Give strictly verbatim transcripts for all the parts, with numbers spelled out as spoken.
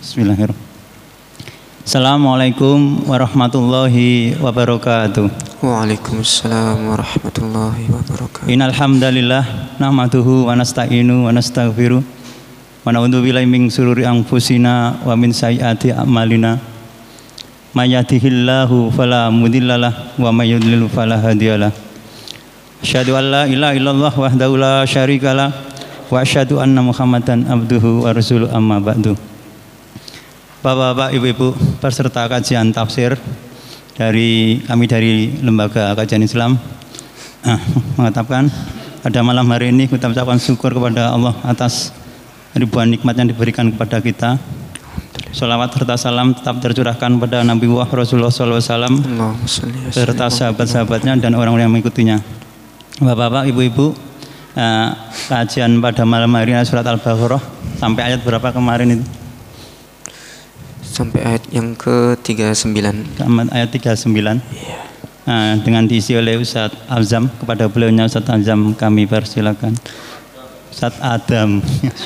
Bismillahirrahmanirrahim. Assalamualaikum warahmatullahi wabarakatuh. Waalaikumsalam warahmatullahi wabarakatuh. Innal hamdalillah nahmaduhu wa nasta'inu wa nastaghfiruh wa na'udzu billahi min shururi anfusina wa min sayyiati a'malina. May yahdihillahu fala mudhillalah wa may yudlil fala hadiyalah. Asyhadu an la ilaha illallah wahdahu la syarikalah wa asyhadu anna Muhammadan abduhu wa rasuluh, amma ba'du. Bapak-bapak, ibu-ibu, peserta kajian tafsir dari kami dari Lembaga Kajian Islam ah, mengatakan pada malam hari ini kita ucapkan syukur kepada Allah atas ribuan nikmat yang diberikan kepada kita. Sholawat serta salam tetap tercurahkan pada Nabi Rasulullah shallallahu alaihi wasallam serta sahabat-sahabatnya dan orang-orang yang mengikutinya. Bapak-bapak, ibu-ibu, ah, kajian pada malam hari ini surat Al-Baqarah sampai ayat berapa kemarin itu? Sampai ayat yang ke tiga puluh sembilan. Ayat tiga puluh sembilan. Iya. Nah, dengan diisi oleh Ustadz Azam, kepada beliaunya Ustadz Azam kami persilakan. Ustadz Adam.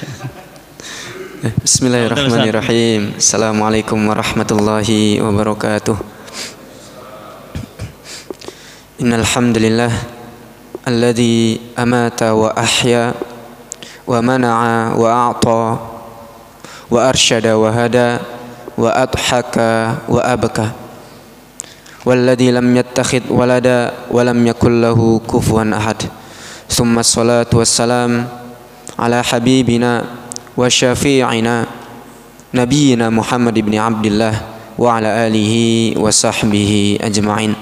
Bismillahirrahmanirrahim. Assalamualaikum warahmatullahi wabarakatuh. Innal hamdalillah alladzi amata wa ahya wa mana'a wa a'ta wa arsyada wa hada wa adhaka wa abaka walladzi lam yattakhid walada wa lam yakul lahu kufuwan ahad. Tsumma ssalatu wassalam ala habibina wa syafi'ina nabiyyina Muhammad ibn Abdullah wa ala alihi wa sahbihi ajma'in.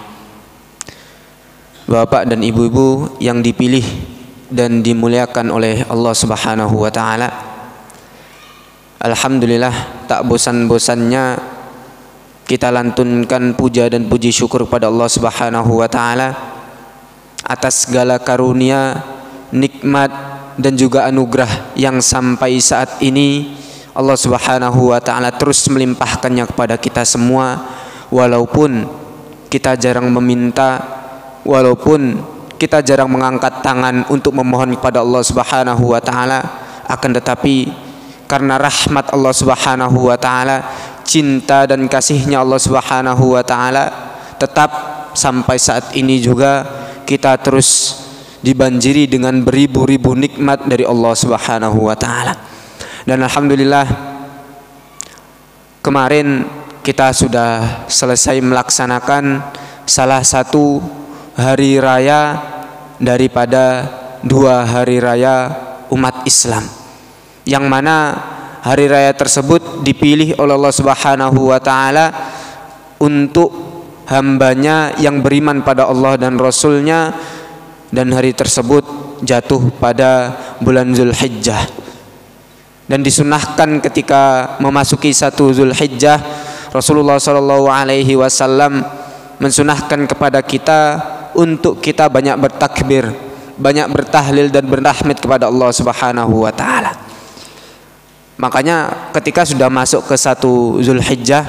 Bapak dan ibu-ibu yang dipilih dan dimuliakan oleh Allah Subhanahu wa taala, alhamdulillah, tak bosan-bosannya kita lantunkan puja dan puji syukur kepada Allah Subhanahu wa taala atas segala karunia, nikmat dan juga anugerah yang sampai saat ini Allah Subhanahu wa taala terus melimpahkannya kepada kita semua, walaupun kita jarang meminta, walaupun kita jarang mengangkat tangan untuk memohon kepada Allah Subhanahu wa taala, akan tetapi karena rahmat Allah Subhanahu wa taala, cinta dan kasihnya Allah Subhanahu wa taala, tetap sampai saat ini juga kita terus dibanjiri dengan beribu-ribu nikmat dari Allah Subhanahu wa taala. Dan alhamdulillah, kemarin kita sudah selesai melaksanakan salah satu hari raya daripada dua hari raya umat Islam, yang mana hari raya tersebut dipilih oleh Allah Subhanahu wa taala untuk hambanya yang beriman pada Allah dan Rasulnya, dan hari tersebut jatuh pada bulan Zulhijjah. Dan disunahkan ketika memasuki satu Zulhijjah, Rasulullah shallallahu alaihi wasallam mensunahkan kepada kita untuk kita banyak bertakbir, banyak bertahlil dan bertahmid kepada Allah Subhanahu wa taala. Makanya ketika sudah masuk ke satu Zulhijjah,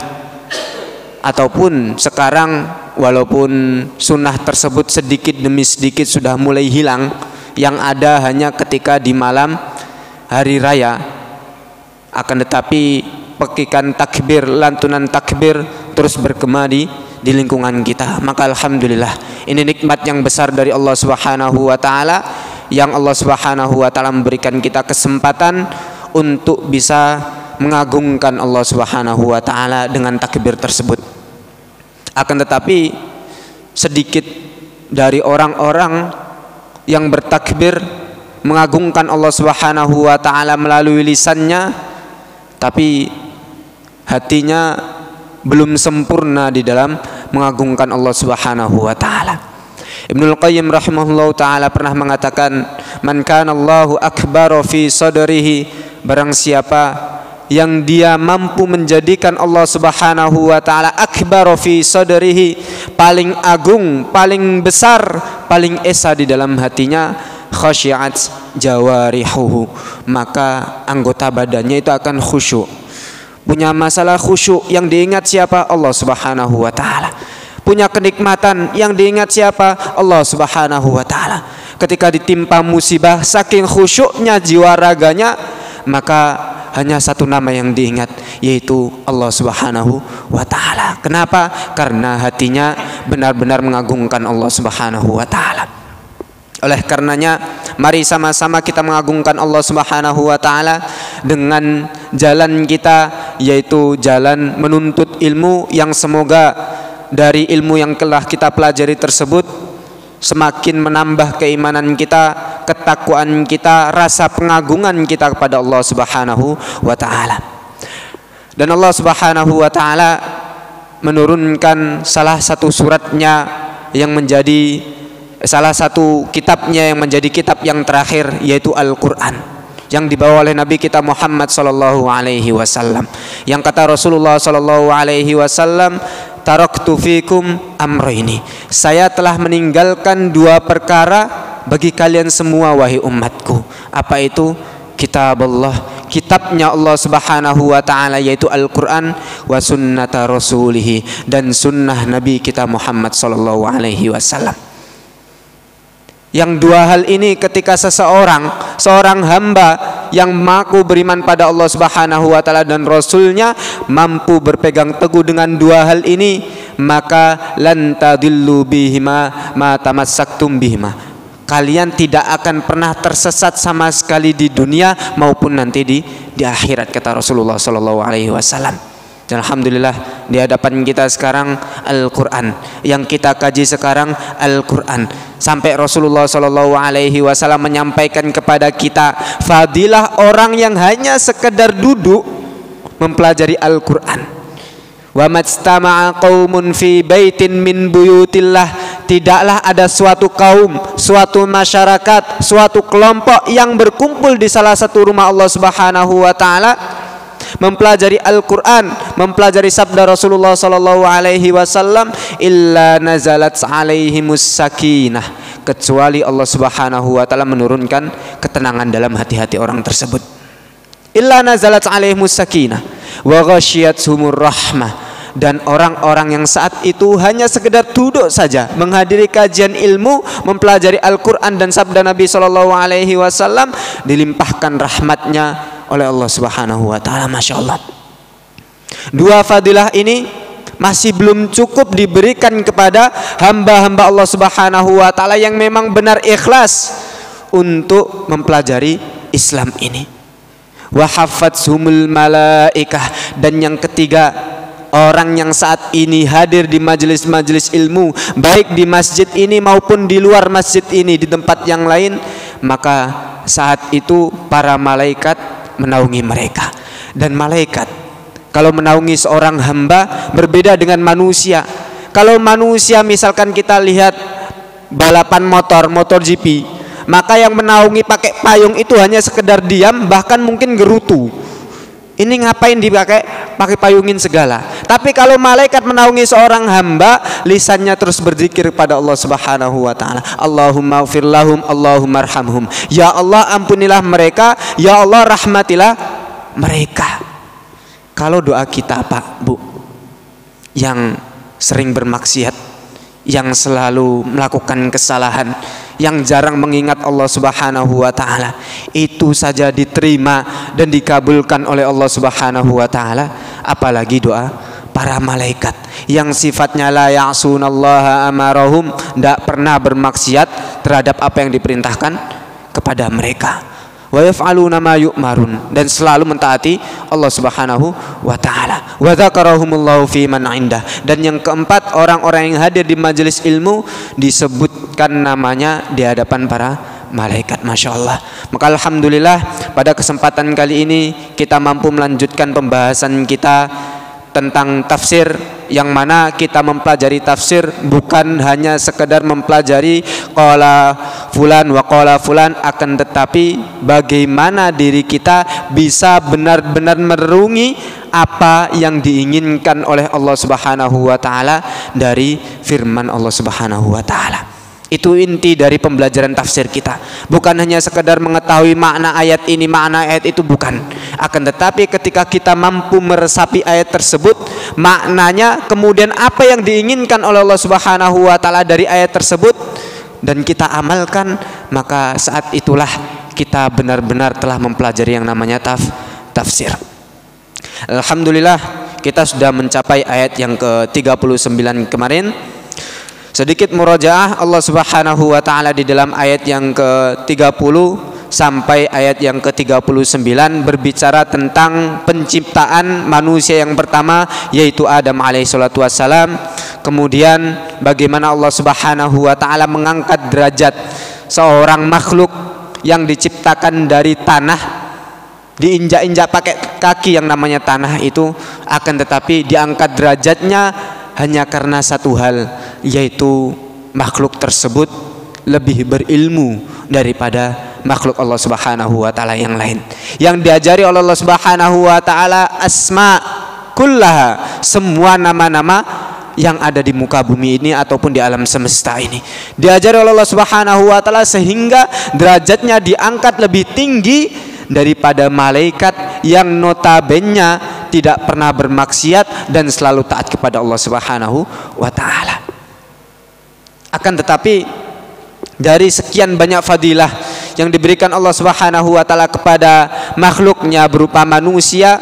ataupun sekarang, walaupun sunnah tersebut sedikit demi sedikit sudah mulai hilang, yang ada hanya ketika di malam hari raya, akan tetapi pekikan takbir, lantunan takbir terus bergema di di lingkungan kita. Maka alhamdulillah, ini nikmat yang besar dari Allah Subhanahu wa taala, yang Allah Subhanahu wa taala memberikan kita kesempatan untuk bisa mengagungkan Allah Subhanahu wa taala dengan takbir tersebut. Akan tetapi sedikit dari orang-orang yang bertakbir mengagungkan Allah Subhanahu wa taala melalui lisannya, tapi hatinya belum sempurna di dalam mengagungkan Allah Subhanahu wa taala. Ibnul Qayyim rahimahullahu taala pernah mengatakan, "Man kana Allahu akbar fi sadrihi", barang siapa yang dia mampu menjadikan Allah Subhanahu wa taala akbar fi sadrihi, paling agung, paling besar, paling esa di dalam hatinya, khasyiat jawarihuhu, maka anggota badannya itu akan khusyuk. Punya masalah khusyuk, yang diingat siapa? Allah Subhanahu wa taala. Punya kenikmatan, yang diingat siapa? Allah Subhanahu wa taala. Ketika ditimpa musibah, saking khusyuknya jiwa raganya, maka hanya satu nama yang diingat, yaitu Allah Subhanahu wa Ta'ala. Kenapa? Karena hatinya benar-benar mengagungkan Allah Subhanahu wa Ta'ala. Oleh karenanya, mari sama-sama kita mengagungkan Allah Subhanahu wa Ta'ala dengan jalan kita, yaitu jalan menuntut ilmu, yang semoga dari ilmu yang telah kita pelajari tersebut semakin menambah keimanan kita, ketakwaan kita, rasa pengagungan kita kepada Allah Subhanahu wa Ta'ala. Dan Allah Subhanahu wa Ta'ala menurunkan salah satu suratnya yang menjadi salah satu kitabnya yang menjadi kitab yang terakhir, yaitu Al-Quran, yang dibawa oleh Nabi kita Muhammad sallallahu alaihi wasallam. Yang kata Rasulullah sallallahu alaihi wasallam, taraktu fikum amrayni, saya telah meninggalkan dua perkara bagi kalian semua wahai umatku. Apa itu? Kitab Allah, kitabnya Allah Subhanahu wa Ta'ala, yaitu Al-Quran, wa sunnata rasulihi, dan sunnah Nabi kita Muhammad sallallahu alaihi wasallam. Yang dua hal ini ketika seseorang, seorang hamba yang mampu beriman pada Allah Subhanahu wa Ta'ala dan Rasulnya, mampu berpegang teguh dengan dua hal ini, maka lan tadillu bihima ma tamassaktum bihima, kalian tidak akan pernah tersesat sama sekali di dunia maupun nanti di di akhirat, kata Rasulullah sallallahu alaihi wasallam. Dan alhamdulillah di hadapan kita sekarang Al-Quran, yang kita kaji sekarang Al-Quran, sampai Rasulullah sallallahu alaihi wasallam menyampaikan kepada kita fadilah orang yang hanya sekedar duduk mempelajari Al-Quran. Wa majtama'a qaumun fi baitin min buyutillah, tidaklah ada suatu kaum, suatu masyarakat, suatu kelompok yang berkumpul di salah satu rumah Allah Subhanahu wa Ta'ala mempelajari Al-Quran, mempelajari sabda Rasulullah sallallahu alaihi wasallam, illa nazalat alaihimus sakinah, kecuali Allah Subhanahu wa Ta'ala menurunkan ketenangan dalam hati-hati orang tersebut. Illa nazalat alaihimus sakinah wa ghasyiyatuhumur rahmah, dan orang-orang yang saat itu hanya sekedar duduk saja menghadiri kajian ilmu, mempelajari Al-Quran dan sabda Nabi sallallahu alaihi wasallam, dilimpahkan rahmatnya oleh Allah Subhanahu wa Ta'ala. Masya Allah, dua fadilah ini masih belum cukup diberikan kepada hamba-hamba Allah Subhanahu wa Ta'ala yang memang benar ikhlas untuk mempelajari Islam ini. Wa hafatzhumul malaikah, dan yang ketiga, orang yang saat ini hadir di majelis-majelis ilmu, baik di masjid ini maupun di luar masjid ini, di tempat yang lain, maka saat itu para malaikat menaungi mereka. Dan malaikat kalau menaungi seorang hamba berbeda dengan manusia. Kalau manusia misalkan kita lihat balapan motor, motor G P, maka yang menaungi pakai payung itu hanya sekedar diam, bahkan mungkin gerutu. Ini ngapain dipakai pakai payungin segala. Tapi kalau malaikat menaungi seorang hamba, lisannya terus berzikir pada Allah Subhanahu wa Ta'ala. Allahumma ighfir lahum, Allahumma arhamhum. Ya Allah, ampunilah mereka, ya Allah, rahmatilah mereka. Kalau doa kita, Pak, Bu, yang sering bermaksiat, yang selalu melakukan kesalahan, yang jarang mengingat Allah Subhanahu wa Ta'ala, itu saja diterima dan dikabulkan oleh Allah Subhanahu wa Ta'ala, apalagi doa para malaikat yang sifatnya la ya'sunallaha amarahum, tidak pernah bermaksiat terhadap apa yang diperintahkan kepada mereka. Wa yaf'aluna ma yu'marun, dan selalu mentaati Allah Subhanahu wa Ta'ala. Wa dzakarahumullahu fi man 'indah, dan yang keempat, orang-orang yang hadir di majelis ilmu disebutkan namanya di hadapan para malaikat. Masya Allah. Maka alhamdulillah pada kesempatan kali ini kita mampu melanjutkan pembahasan kita tentang tafsir, yang mana kita mempelajari tafsir bukan hanya sekedar mempelajari qala fulan wa qala fulan, akan tetapi bagaimana diri kita bisa benar-benar merenungi apa yang diinginkan oleh Allah Subhanahu wa Ta'ala dari firman Allah Subhanahu wa Ta'ala. Itu inti dari pembelajaran tafsir kita. Bukan hanya sekedar mengetahui makna ayat ini, makna ayat itu, bukan. Akan tetapi ketika kita mampu meresapi ayat tersebut, maknanya, kemudian apa yang diinginkan oleh Allah Subhanahu wa Ta'ala dari ayat tersebut, dan kita amalkan, maka saat itulah kita benar-benar telah mempelajari yang namanya taf, tafsir. Alhamdulillah kita sudah mencapai ayat yang ke tiga puluh sembilan kemarin. Sedikit murajaah, Allah Subhanahu wa taala di dalam ayat yang ke tiga puluh sampai ayat yang ke tiga puluh sembilan berbicara tentang penciptaan manusia yang pertama, yaitu Adam alaihi salatu wassalam. Kemudian bagaimana Allah Subhanahu wa taala mengangkat derajat seorang makhluk yang diciptakan dari tanah, diinjak-injak pakai kaki yang namanya tanah itu, akan tetapi diangkat derajatnya hanya karena satu hal, yaitu makhluk tersebut lebih berilmu daripada makhluk Allah Subhanahu wa taala yang lain. Yang diajari oleh Allah Subhanahu wa taala asma kullaha, semua nama-nama yang ada di muka bumi ini ataupun di alam semesta ini diajari oleh Allah Subhanahu wa taala, sehingga derajatnya diangkat lebih tinggi daripada malaikat yang notabene tidak pernah bermaksiat dan selalu taat kepada Allah Subhanahu wa taala. Akan tetapi dari sekian banyak fadilah yang diberikan Allah Subhanahu wa taala kepada makhluknya berupa manusia,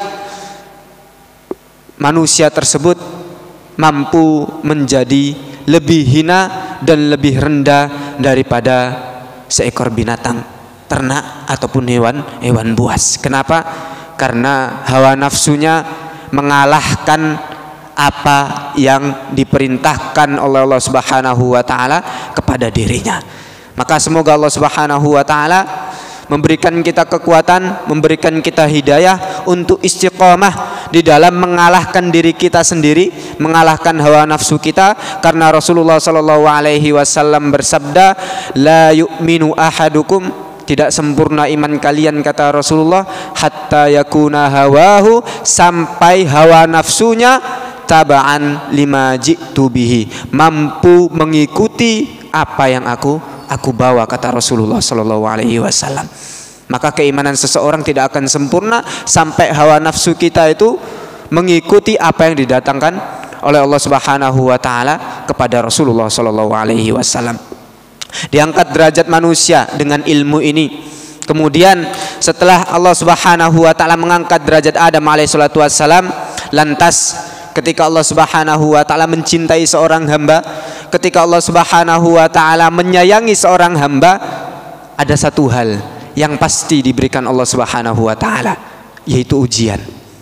manusia tersebut mampu menjadi lebih hina dan lebih rendah daripada seekor binatang ternak ataupun hewan hewan buas. Kenapa? Karena hawa nafsunya mengalahkan apa yang diperintahkan oleh Allah Subhanahu wa taala kepada dirinya. Maka semoga Allah Subhanahu wa taala memberikan kita kekuatan, memberikan kita hidayah untuk istiqomah di dalam mengalahkan diri kita sendiri, mengalahkan hawa nafsu kita. Karena Rasulullah sallallahu alaihi wasallam bersabda, la yu'minu ahadukum, tidak sempurna iman kalian, kata Rasulullah, hatta yakuna hawahu, sampai hawa nafsunya taba'an lima ji'tu bihi, mampu mengikuti apa yang aku aku bawa, kata Rasulullah sallallahu alaihi wasallam. Maka keimanan seseorang tidak akan sempurna sampai hawa nafsu kita itu mengikuti apa yang didatangkan oleh Allah Subhanahu wa taala kepada Rasulullah sallallahu alaihi wasallam. Diangkat derajat manusia dengan ilmu ini. Kemudian setelah Allah Subhanahu wa taala mengangkat derajat Adam alaihi salatu wassalam, lantas ketika Allah Subhanahu wa taala mencintai seorang hamba, ketika Allah Subhanahu wa taala menyayangi seorang hamba, ada satu hal yang pasti diberikan Allah Subhanahu wa taala, yaitu ujian.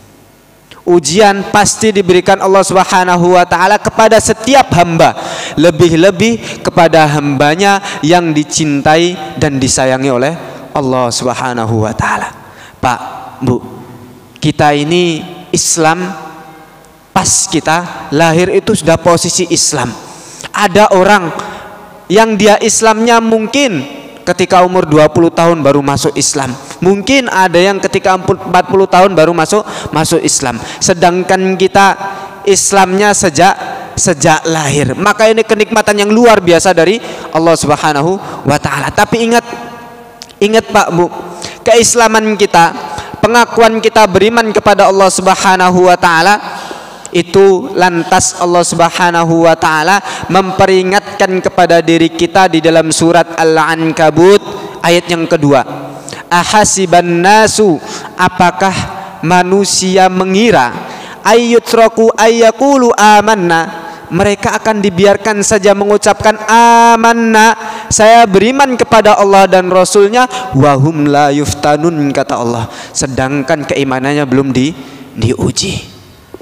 Ujian pasti diberikan Allah Subhanahu wa taala kepada setiap hamba, lebih-lebih kepada hambanya yang dicintai dan disayangi oleh Allah Subhanahu wa taala. Pak, Bu, kita ini Islam, pas kita lahir itu sudah posisi Islam. Ada orang yang dia Islamnya mungkin ketika umur dua puluh tahun baru masuk Islam. Mungkin ada yang ketika empat puluh tahun baru masuk masuk Islam. Sedangkan kita Islamnya sejak sejak lahir. Maka ini kenikmatan yang luar biasa dari Allah Subhanahu wa taala. Tapi ingat ingat Pak, Bu, keislaman kita, pengakuan kita beriman kepada Allah Subhanahu wa taala, itu lantas Allah Subhanahu wa taala memperingatkan kepada diri kita di dalam surat Al-Ankabut ayat yang kedua. Ahasiban nasu, apakah manusia mengira, ayyutraku ayyaqulu amanna, mereka akan dibiarkan saja mengucapkan amanna, saya beriman kepada Allah dan Rasulnya, wahum la yuftanun, kata Allah, sedangkan keimanannya belum di diuji.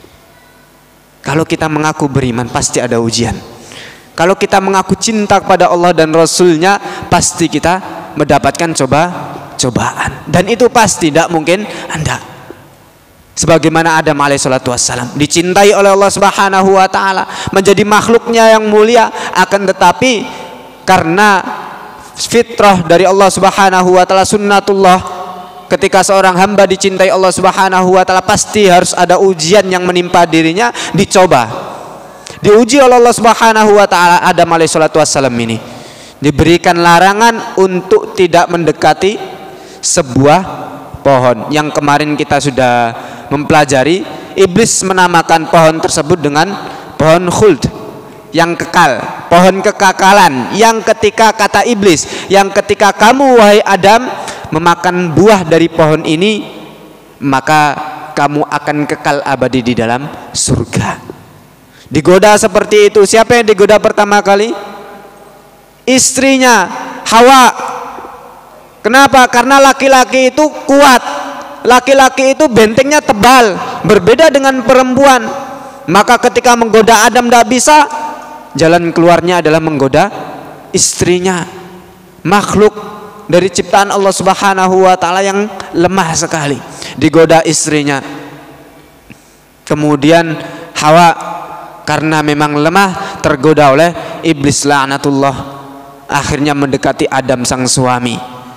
Kalau kita mengaku beriman, pasti ada ujian. Kalau kita mengaku cinta kepada Allah dan Rasulnya, pasti kita mendapatkan coba cobaan. Dan itu pasti tidak mungkin Anda. Sebagaimana Adam alaihissalatu wassalam dicintai oleh Allah Subhanahu wa taala, menjadi makhluknya yang mulia, akan tetapi karena fitrah dari Allah Subhanahu wa taala, sunnatullah, ketika seorang hamba dicintai Allah Subhanahu wa taala, pasti harus ada ujian yang menimpa dirinya, dicoba. Diuji oleh Allah Subhanahu wa taala. Adam alaihissalatu wassalam ini diberikan larangan untuk tidak mendekati sebuah pohon yang kemarin kita sudah mempelajari. Iblis menamakan pohon tersebut dengan pohon khuld, yang kekal, pohon kekekalan, yang ketika kata iblis, yang ketika kamu wahai Adam memakan buah dari pohon ini, maka kamu akan kekal abadi di dalam surga. Digoda seperti itu. Siapa yang digoda pertama kali? Istrinya, Hawa. Kenapa? Karena laki-laki itu kuat, laki-laki itu bentengnya tebal, berbeda dengan perempuan. Maka ketika menggoda Adam tidak bisa, jalan keluarnya adalah menggoda istrinya, makhluk dari ciptaan Allah Subhanahu wa taala yang lemah sekali. Digoda istrinya. Kemudian Hawa karena memang lemah tergoda oleh iblis laknatullah, akhirnya mendekati Adam sang suami.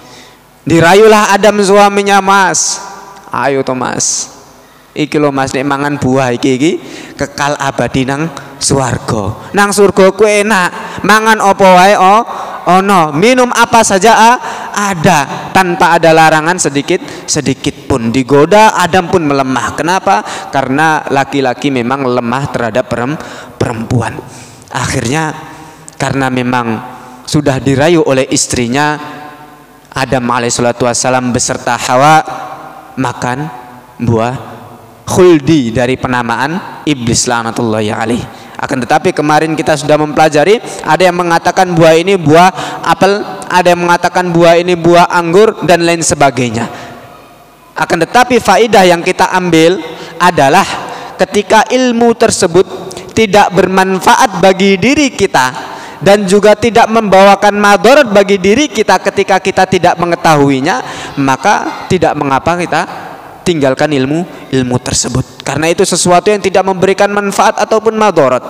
Dirayulah Adam suaminya, "Mas, ayo to Mas, iki lho Mas, nek mangan buah iki iki kekal abadi nang swarga. Nang surga ku enak, mangan apa wae oh ono, minum apa saja ah, ada, tanpa ada larangan sedikit sedikit pun." Digoda, Adam pun melemah. Kenapa? Karena laki-laki memang lemah terhadap perempuan. Akhirnya karena memang sudah dirayu oleh istrinya, Adam alaihissalatu wassalam beserta Hawa makan buah khuldi dari penamaan iblis laknatullahi alaih. Akan tetapi kemarin kita sudah mempelajari, ada yang mengatakan buah ini buah apel, ada yang mengatakan buah ini buah anggur, dan lain sebagainya. Akan tetapi faidah yang kita ambil adalah ketika ilmu tersebut tidak bermanfaat bagi diri kita dan juga tidak membawakan madarat bagi diri kita ketika kita tidak mengetahuinya, maka tidak mengapa kita tinggalkan ilmu ilmu tersebut, karena itu sesuatu yang tidak memberikan manfaat ataupun madarat.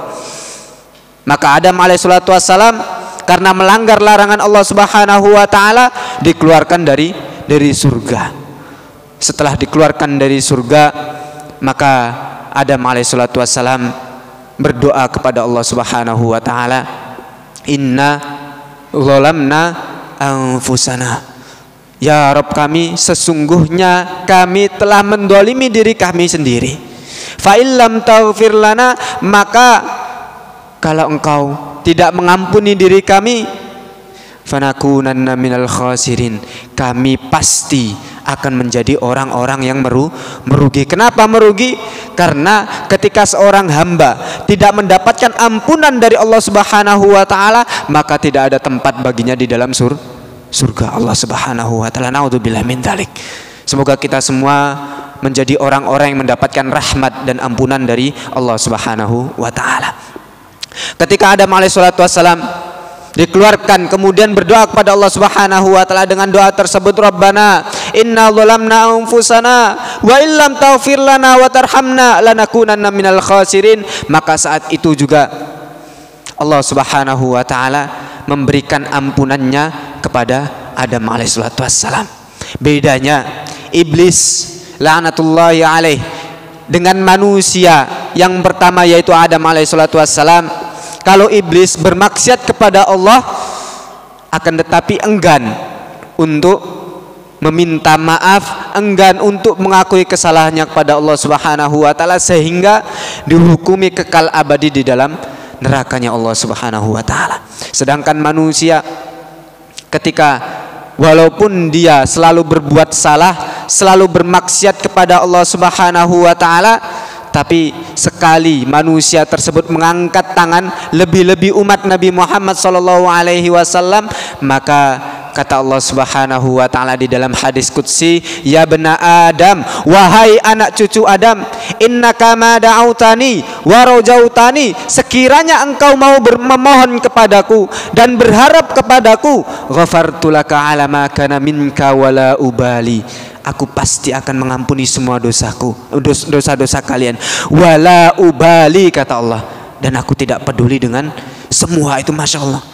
Maka Adam alaihissalatu wassalam karena melanggar larangan Allah Subhanahu wa taala dikeluarkan dari dari surga. Setelah dikeluarkan dari surga, maka Adam alaihissalatu wassalam berdoa kepada Allah Subhanahu wa taala, "Inna zalamna anfusana." Ya Rabb kami, sesungguhnya kami telah mendolimi diri kami sendiri. Fa illam taghfir lana, maka kalau engkau tidak mengampuni diri kami, fanakunanna minal khasirin, kami pasti akan menjadi orang-orang yang meru merugi. Kenapa merugi? Karena ketika seorang hamba tidak mendapatkan ampunan dari Allah Subhanahu wa taala, maka tidak ada tempat baginya di dalam sur surga Allah Subhanahu wa taala. Naudzubillah min dzalik. Semoga kita semua menjadi orang-orang yang mendapatkan rahmat dan ampunan dari Allah Subhanahu wa taala. Ketika Adam alaihissalatu wassalam dikeluarkan, kemudian berdoa kepada Allah Subhanahu wa taala dengan doa tersebut, "Rabbana inna zalamna anfusana wa illam taghfir lana wa tarhamna lanakunanna minal khasirin." Maka saat itu juga Allah Subhanahu wa taala memberikan ampunannya kepada Adam alaihissalatu wassalam. Bedanya iblis laknatullahi alaih dengan manusia yang pertama yaitu Adam alaihissalatu wassalam, kalau iblis bermaksiat kepada Allah akan tetapi enggan untuk meminta maaf, enggan untuk mengakui kesalahannya kepada Allah Subhanahu wa taala, sehingga dihukumi kekal abadi di dalam nerakanya Allah Subhanahu wa taala. Sedangkan manusia ketika walaupun dia selalu berbuat salah, selalu bermaksiat kepada Allah Subhanahu wa taala, tapi sekali manusia tersebut mengangkat tangan, lebih-lebih umat Nabi Muhammad sallallahu alaihi wasallam, maka kata Allah Subhanahu wa taala di dalam hadis qudsi, "Ya bena Adam, wahai anak cucu Adam, innaka ma da'autani wa rajautani, sekiranya engkau mau memohon kepadaku dan berharap kepadaku, ghafartu laka ala ma kana minka wala ubali, aku pasti akan mengampuni semua dosaku, dosa-dosa kalian, wala ubali," kata Allah, dan aku tidak peduli dengan semua itu. Masya Allah.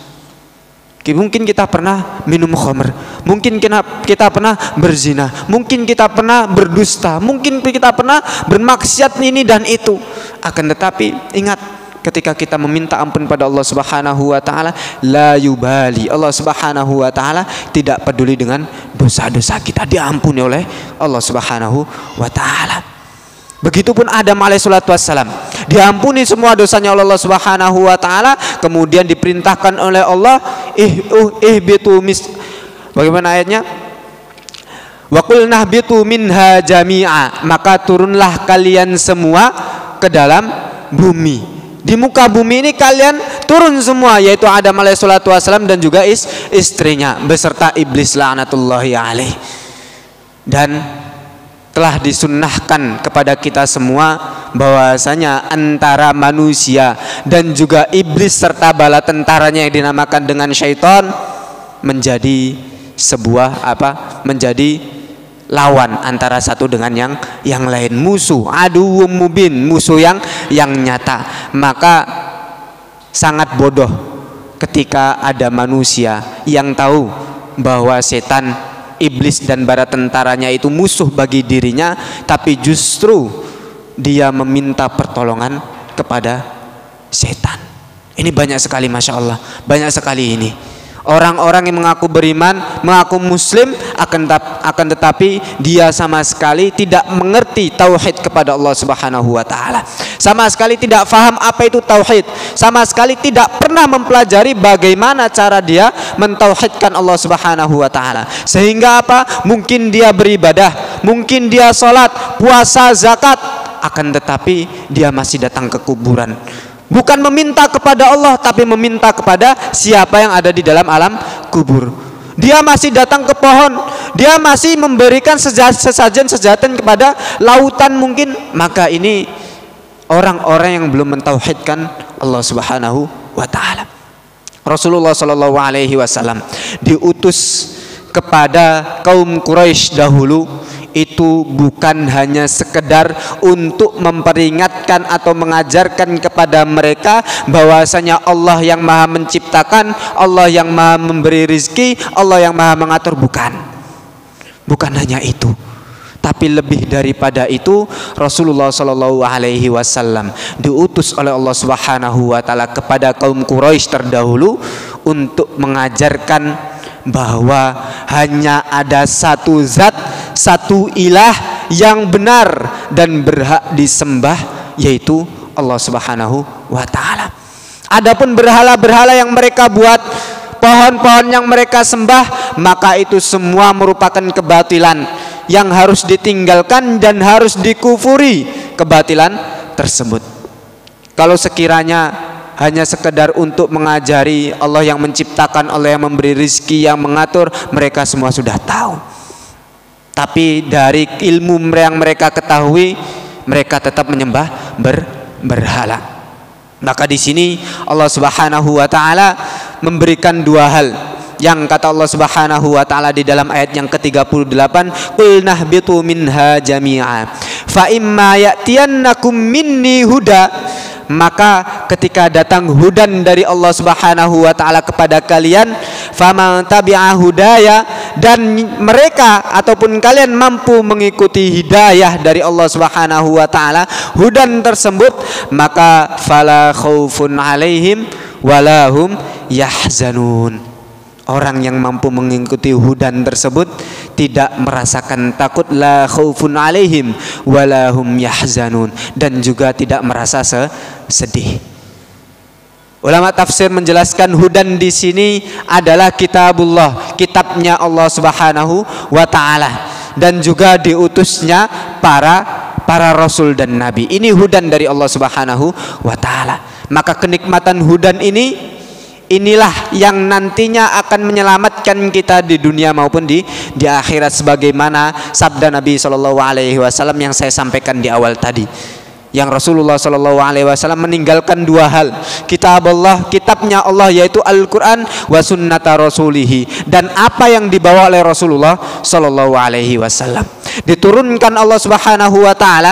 Mungkin kita pernah minum khamr, mungkin kita, kita pernah berzina, mungkin kita pernah berdusta, mungkin kita pernah bermaksiat ini dan itu. Akan tetapi ingat, ketika kita meminta ampun pada Allah Subhanahu wa taala, la yubali, Allah Subhanahu wa taala tidak peduli dengan dosa-dosa kita, diampuni oleh Allah Subhanahu wa taala. Begitupun Adam alaihissalatu wassalam, diampuni semua dosanya oleh Allah Subhanahu wa taala, kemudian diperintahkan oleh Allah, ih uh ihbitu mis bagaimana ayatnya? Wa qulna ihbitu minha jami'a, maka turunlah kalian semua ke dalam bumi. Di muka bumi ini kalian turun semua, yaitu Adam alaihi salatu wasallam dan juga is, istrinya beserta iblis laknatullahi alaih. Dan telah disunnahkan kepada kita semua bahwasanya antara manusia dan juga iblis serta bala tentaranya yang dinamakan dengan syaitan menjadi sebuah apa? Menjadi lawan antara satu dengan yang yang lain, musuh, aduwwum mubin, musuh yang yang nyata. Maka sangat bodoh ketika ada manusia yang tahu bahwa setan, iblis dan para tentaranya itu musuh bagi dirinya, tapi justru dia meminta pertolongan kepada setan. Ini banyak sekali, masya Allah, banyak sekali ini. Orang-orang yang mengaku beriman, mengaku muslim, akan akan tetapi dia sama sekali tidak mengerti tauhid kepada Allah Subhanahu wa taala. Sama sekali tidak faham apa itu tauhid. Sama sekali tidak pernah mempelajari bagaimana cara dia mentauhidkan Allah Subhanahu wa taala. Sehingga apa? Mungkin dia beribadah, mungkin dia salat, puasa, zakat, akan tetapi dia masih datang ke kuburan. Bukan meminta kepada Allah, tapi meminta kepada siapa yang ada di dalam alam kubur. Dia masih datang ke pohon, dia masih memberikan sesajen sesajen kepada lautan mungkin. Maka ini orang-orang yang belum mentauhidkan Allah Subhanahu wa taala. Rasulullah Shallallahu alaihi wasallam diutus kepada kaum Quraisy dahulu itu bukan hanya sekedar untuk memperingatkan atau mengajarkan kepada mereka bahwasanya Allah yang maha menciptakan, Allah yang maha memberi rizki, Allah yang maha mengatur. Bukan, bukan hanya itu, tapi lebih daripada itu, Rasulullah Shallallahu alaihi wasallam diutus oleh Allah Subhanahu wa taala kepada kaum Quraisy terdahulu untuk mengajarkan bahwa hanya ada satu zat, satu ilah yang benar dan berhak disembah, yaitu Allah Subhanahu wa taala. Adapun berhala-berhala yang mereka buat, pohon-pohon yang mereka sembah, maka itu semua merupakan kebatilan yang harus ditinggalkan dan harus dikufuri kebatilan tersebut. Kalau sekiranya hanya sekedar untuk mengajari Allah yang menciptakan, Allah yang memberi rizki, yang mengatur, mereka semua sudah tahu. Tapi dari ilmu yang mereka ketahui, mereka tetap menyembah ber, berhala. Maka di sini Allah Subhanahu wa taala memberikan dua hal yang kata Allah Subhanahu wa taala di dalam ayat yang ke tiga puluh delapan, qul nahbitu minha jami'a fa imma ya'tiyannakum minni huda. Maka ketika datang hudan dari Allah Subhanahu wa taala kepada kalian, faman tabi'a hudaya, dan mereka ataupun kalian mampu mengikuti hidayah dari Allah Subhanahu wa taala, hudan tersebut, maka fala khaufun alaihim walahum yahzanun. Orang yang mampu mengikuti hudan tersebut tidak merasakan takut, la khaufun alaihim walahum yahzanun, dan juga tidak merasa sedih. Ulama tafsir menjelaskan hudan di sini adalah kitabullah, kitabnya Allah Subhanahu wa taala, dan juga diutusnya para para rasul dan nabi. Ini hudan dari Allah Subhanahu wa taala. Maka kenikmatan hudan ini, inilah yang nantinya akan menyelamatkan kita di dunia maupun di di akhirat, sebagaimana sabda Nabi Shallallahu alaihi wasallam yang saya sampaikan di awal tadi, yang Rasulullah Shallallahu alaihi wasallam meninggalkan dua hal, kitab Allah, kitabnya Allah yaitu Al-Quran, wa sunnata rasulihi, dan apa yang dibawa oleh Rasulullah Shallallahu alaihi wasallam. Diturunkan Allah Subhanahu wa taala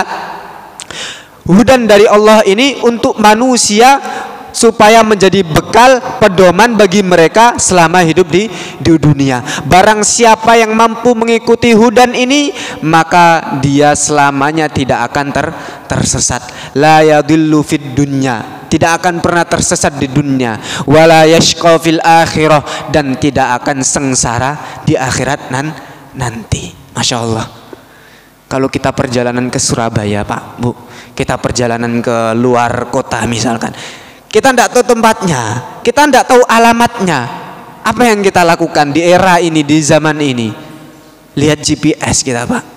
hudan dari Allah ini untuk manusia, supaya menjadi bekal pedoman bagi mereka selama hidup di, di dunia. Barang siapa yang mampu mengikuti hudan ini, maka dia selamanya tidak akan ter, tersesat. La yadillu fid dunya, tidak akan pernah tersesat di dunia. Wala yashqa fil akhirah, dan tidak akan sengsara di akhirat nan, nanti. Masya Allah. Kalau kita perjalanan ke Surabaya, Pak, Bu, kita perjalanan ke luar kota misalkan, kita tidak tahu tempatnya, kita tidak tahu alamatnya. Apa yang kita lakukan di era ini, di zaman ini? lihat G P S kita Pak,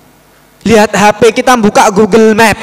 lihat H P kita, buka Google Map.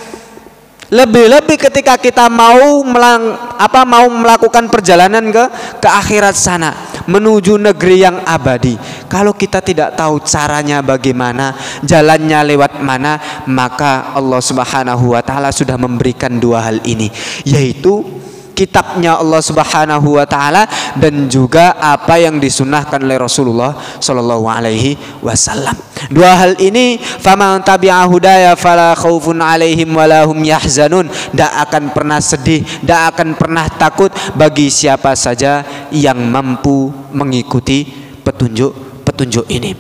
Lebih-lebih ketika kita mau melang, apa mau melakukan perjalanan ke ke akhirat sana, menuju negeri yang abadi. Kalau kita tidak tahu caranya bagaimana, jalannya lewat mana, maka Allah Subhanahu wa taala sudah memberikan dua hal ini, yaitu kitabnya Allah Subhanahu wa taala dan juga apa yang disunahkan oleh Rasulullah sallallahu alaihi wasallam. Dua hal ini, faman tabi'a hudaya fala khaufun alaihim wala hum yahzanun, tidak akan pernah sedih, tidak akan pernah takut bagi siapa saja yang mampu mengikuti petunjuk-petunjuk ini.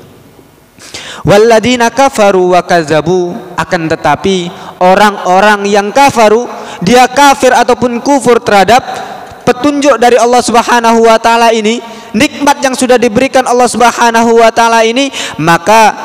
Walladzina kafaru wa kadzabu, akan tetapi orang-orang yang kafaru, dia kafir ataupun kufur terhadap petunjuk dari Allah Subhanahu wa taala ini, nikmat yang sudah diberikan Allah Subhanahu wa taala ini, maka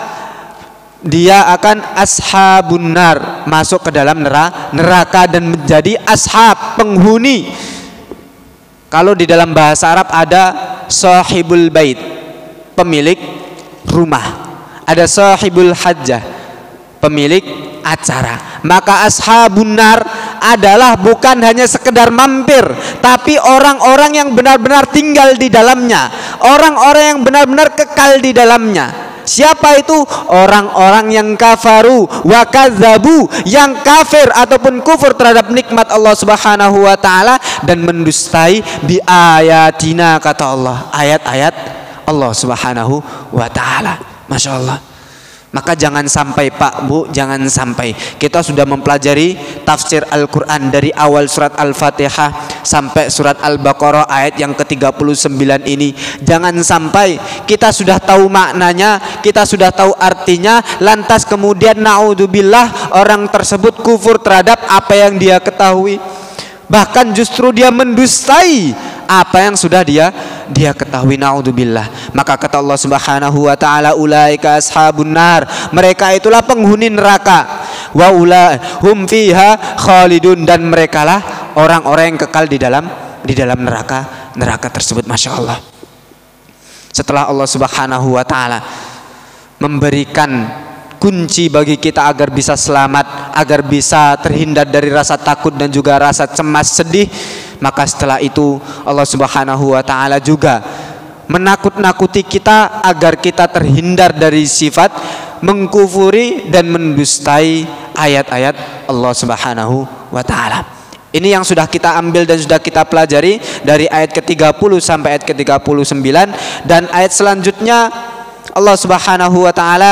dia akan ashabun nar, masuk ke dalam neraka dan menjadi ashab, penghuni. Kalau di dalam bahasa Arab ada sahibul bait, pemilik rumah. Ada sahibul hajjah, pemilik acara. Maka ashabun nar adalah bukan hanya sekedar mampir, tapi orang-orang yang benar-benar tinggal di dalamnya, orang-orang yang benar-benar kekal di dalamnya. Siapa itu? Orang-orang yang kafaru wa kadzabu, yang kafir ataupun kufur terhadap nikmat Allah Subhanahu wa taala dan mendustai bi ayatina, kata Allah, ayat-ayat Allah Subhanahu wa taala. Masya Allah. Maka jangan sampai Pak Bu, jangan sampai kita sudah mempelajari tafsir Al-Quran dari awal surat Al-Fatihah sampai surat Al-Baqarah ayat yang ke tiga puluh sembilan ini. Jangan sampai kita sudah tahu maknanya, kita sudah tahu artinya, lantas kemudian naudzubillah orang tersebut kufur terhadap apa yang dia ketahui. Bahkan justru dia mendustai apa yang sudah dia dia ketahui, naudzubillah. Maka kata Allah Subhanahu wa taala, ulaika ashabun nar, mereka itulah penghuni neraka, wa ulahum fiha khalidun, dan merekalah orang-orang yang kekal di dalam di dalam neraka neraka tersebut. Masya Allah. Setelah Allah Subhanahu wa taala memberikan kunci bagi kita agar bisa selamat, agar bisa terhindar dari rasa takut dan juga rasa cemas sedih, maka setelah itu Allah Subhanahu wa taala juga menakut-nakuti kita agar kita terhindar dari sifat mengkufuri dan mendustai ayat-ayat Allah Subhanahu wa taala. Ini yang sudah kita ambil dan sudah kita pelajari dari ayat ke tiga puluh sampai ayat ke tiga puluh sembilan, dan ayat selanjutnya Allah Subhanahu wa taala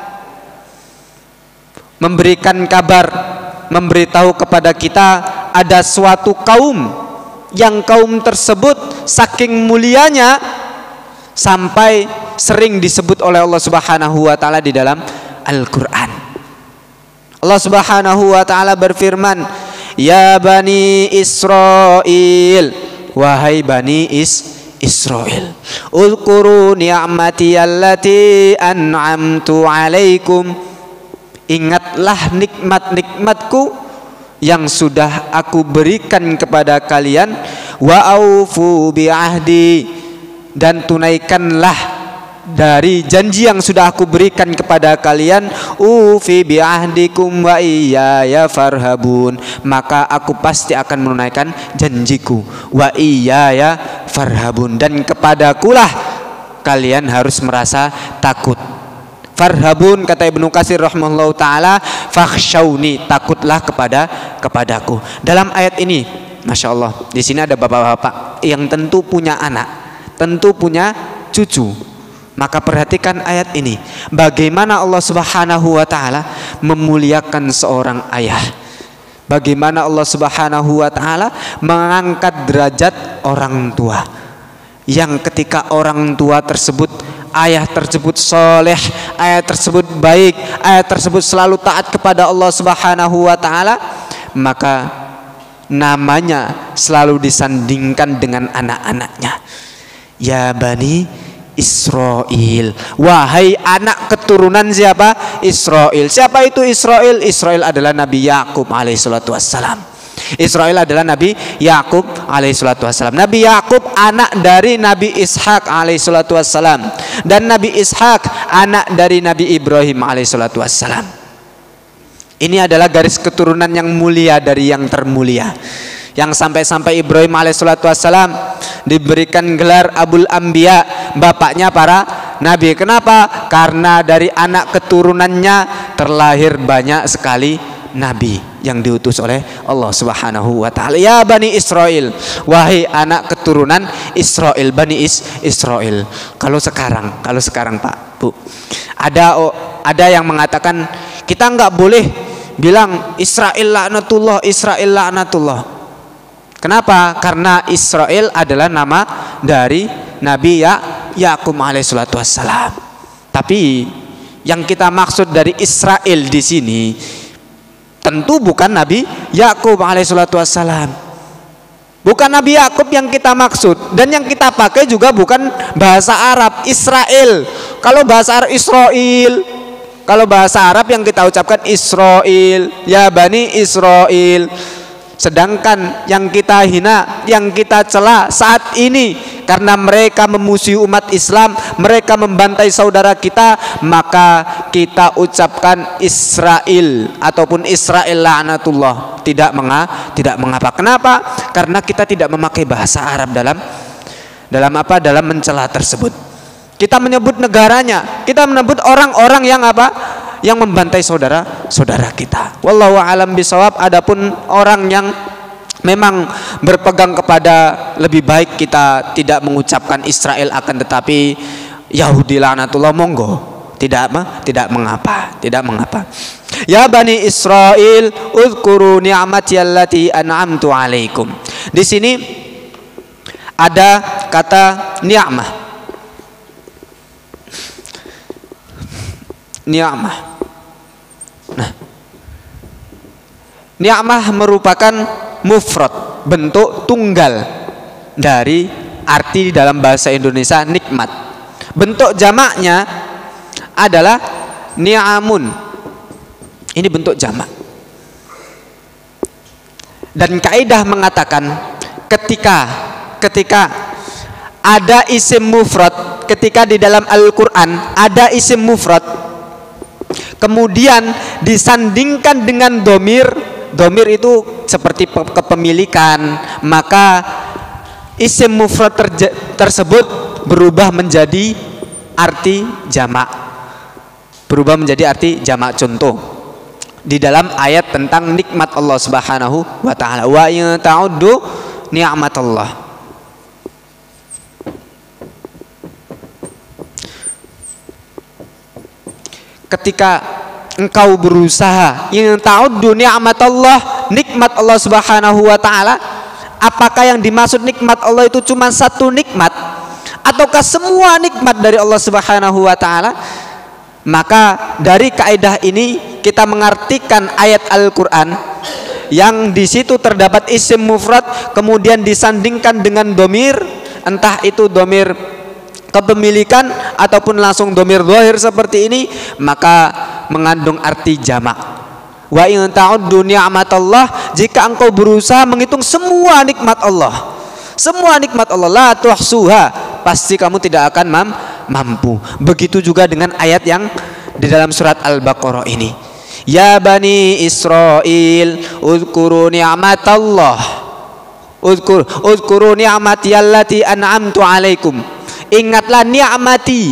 memberikan kabar, memberitahu kepada kita ada suatu kaum yang kaum tersebut saking mulianya sampai sering disebut oleh Allah Subhanahu wa taala di dalam Al-Qur'an. Allah Subhanahu wa taala berfirman, ya bani Israil, wahai bani Is Israel, uzkuru ni'mati allati an'amtu alaikum, ingatlah nikmat-nikmatku yang sudah aku berikan kepada kalian, wa aufu bi ahdi, dan tunaikanlah dari janji yang sudah aku berikan kepada kalian, ufi bi ahdikum wa iyaya farhabun, maka aku pasti akan menunaikan janjiku, wa iyaya farhabun, dan kepadakulah kalian harus merasa takut. Farhabun, kata Ibnu Katsir rahimahullahu taala, fakhshawni, takutlah kepada kepadaku. Dalam ayat ini, masya Allah, di sini ada bapak-bapak yang tentu punya anak, tentu punya cucu. Maka perhatikan ayat ini, bagaimana Allah Subhanahu wa taala memuliakan seorang ayah, bagaimana Allah Subhanahu wa taala mengangkat derajat orang tua, yang ketika orang tua tersebut, ayah tersebut soleh, ayah tersebut baik, ayah tersebut selalu taat kepada Allah Subhanahu wa taala, maka namanya selalu disandingkan dengan anak-anaknya. Ya bani Israil, wahai anak keturunan siapa? Israil. Siapa itu Israil? Israil adalah Nabi Yakub alaihissalatu wassalam. Israil adalah Nabi Yakub alaihi salatu wassalam. Nabi Yakub anak dari Nabi Ishak alaihi salatu wassalam, dan Nabi Ishak anak dari Nabi Ibrahim alaihi salatu wassalam. Ini adalah garis keturunan yang mulia dari yang termulia, yang sampai-sampai Ibrahim alaihi salatu wassalam diberikan gelar Abul Anbiya, bapaknya para nabi. Kenapa? Karena dari anak keturunannya terlahir banyak sekali nabi yang diutus oleh Allah Subhanahu wa taala. Ya Bani Israel, wahai anak keturunan Israel, Bani Is Israel. Kalau sekarang, kalau sekarang Pak, Bu, ada oh, ada yang mengatakan kita nggak boleh bilang Israel laknatullah, Israel laknatullah. Kenapa? Karena Israel adalah nama dari Nabi ya Yakub alaihi salatu wassalam. Tapi yang kita maksud dari Israel di sini tentu bukan Nabi Yakub alaihi salatu wassalam. Bukan Nabi Yakub yang kita maksud, dan yang kita pakai juga bukan bahasa Arab Israel. Kalau bahasa Arab Israel, kalau bahasa Arab yang kita ucapkan Israel, ya Bani Israel. Sedangkan yang kita hina, yang kita cela saat ini karena mereka memusuhi umat Islam, mereka membantai saudara kita, maka kita ucapkan Israel ataupun Israel laknatullah. Tidak menga, tidak mengapa. Kenapa? Karena kita tidak memakai bahasa Arab dalam dalam apa? Dalam mencela tersebut. Kita menyebut negaranya, kita menyebut orang-orang yang apa? Yang membantai saudara-saudara kita. Wallahu a'lam bishawab. Adapun orang yang memang berpegang kepada lebih baik kita tidak mengucapkan Israel akan tetapi Yahudi laknatullah, monggo, tidak apa? Tidak mengapa, tidak mengapa. Ya Bani Israel, uzkuru ni'mati allati an'amtu alaikum. Di sini ada kata ni'mah. Ni'mah. Nah, ni'mah merupakan mufrad, bentuk tunggal dari arti dalam bahasa Indonesia nikmat. Bentuk jamaknya adalah ni'amun. Ini bentuk jamak. Dan kaidah mengatakan ketika ketika ada isim mufrad, ketika di dalam Al-Qur'an ada isim mufrad kemudian disandingkan dengan domir, domir itu seperti kepemilikan, maka isim mufrad tersebut berubah menjadi arti jamak, berubah menjadi arti jamak. Contoh di dalam ayat tentang nikmat Allah Subhanahu wa taala, wa in ta'uddu ni'matallah. Ketika engkau berusaha ingin ta'uddu ni'matallah, nikmat Allah Subhanahu wa taala, apakah yang dimaksud nikmat Allah itu cuma satu nikmat ataukah semua nikmat dari Allah Subhanahu wa taala? Maka dari kaidah ini kita mengartikan ayat Al-Qur'an yang di situ terdapat isim mufrad kemudian disandingkan dengan domir, entah itu domir kepemilikan ataupun langsung domir zahir seperti ini, maka mengandung arti jamak. Wa in ta'uddu ni'matallah, jika engkau berusaha menghitung semua nikmat Allah, semua nikmat Allah, la tuhsuha, pasti kamu tidak akan mam mampu. Begitu juga dengan ayat yang di dalam surat Al-Baqarah ini. Ya Bani Israel, uzkuru ni'matallah, uzkur uzkuru ni'mati allati an'amtu alaikum. Ingatlah ni'mati.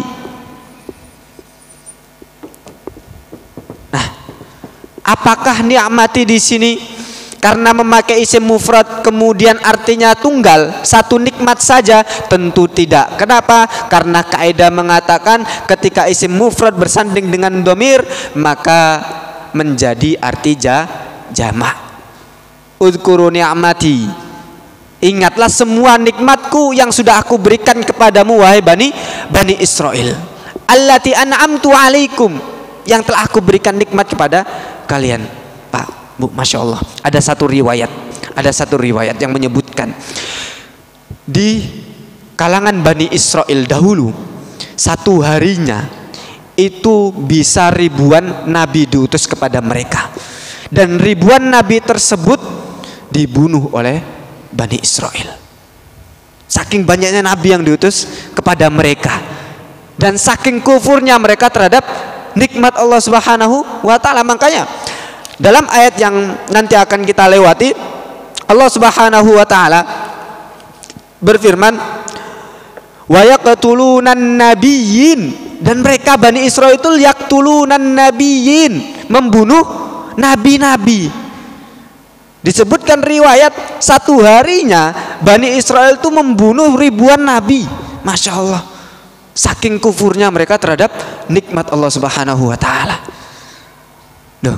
Nah, apakah ni'mati di sini karena memakai isim mufrad kemudian artinya tunggal, satu nikmat saja? Tentu tidak. Kenapa? Karena kaidah mengatakan ketika isim mufrad bersanding dengan domir maka menjadi arti ja, jamak. Uzkuru ni'mati, ingatlah semua nikmatku yang sudah aku berikan kepadamu wahai Bani Bani Israel. Allati an'amtu alaikum, yang telah aku berikan nikmat kepada kalian. Pak, Bu, Masya Allah, ada satu riwayat, ada satu riwayat yang menyebutkan di kalangan Bani Israel dahulu satu harinya itu bisa ribuan nabi diutus kepada mereka, dan ribuan nabi tersebut dibunuh oleh Bani Israel. Saking banyaknya nabi yang diutus kepada mereka, dan saking kufurnya mereka terhadap nikmat Allah Subhanahu wa taala. Makanya dalam ayat yang nanti akan kita lewati, Allah Subhanahu wa taala berfirman, wa yaqtulunan nabiyyin, dan mereka Bani Israel itu yaqtulunan nabiyyin, membunuh nabi-nabi. Disebutkan riwayat satu harinya Bani Israel itu membunuh ribuan nabi. Masya Allah, saking kufurnya mereka terhadap nikmat Allah Subhanahu wa taala. Duh,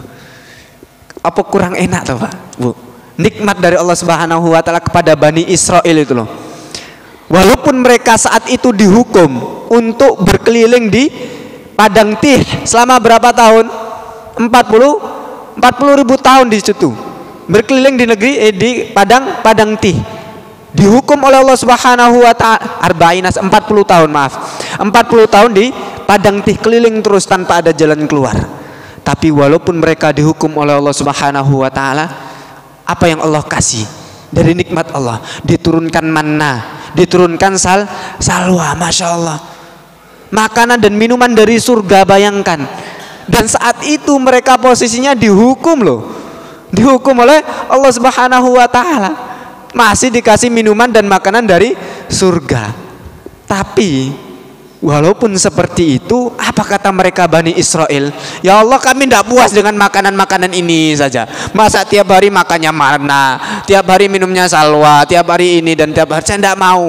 apa kurang enak tuh Pak, Bu? Nikmat dari Allah Subhanahu wa taala kepada Bani Israel itu loh. Walaupun mereka saat itu dihukum untuk berkeliling di padang Tih selama berapa tahun? empat puluh ribu tahun di situ. Berkeliling di negeri eh, di padang padang Tih. Dihukum oleh Allah Subhanahu wa taala arba'ina empat puluh tahun, maaf. empat puluh tahun di padang Tih, keliling terus tanpa ada jalan keluar. Tapi walaupun mereka dihukum oleh Allah Subhanahu wa taala, apa yang Allah kasih dari nikmat Allah? Diturunkan manna, diturunkan sal salwa, Masya Allah. Makanan dan minuman dari surga, bayangkan. Dan saat itu mereka posisinya dihukum loh. Dihukum oleh Allah Subhanahu wa taala. Masih dikasih minuman dan makanan dari surga. Tapi walaupun seperti itu, apa kata mereka Bani Israel? Ya Allah, kami tidak puas dengan makanan-makanan ini saja. Masa tiap hari makannya mana, tiap hari minumnya salwa, tiap hari ini dan tiap hari, saya tidak mau.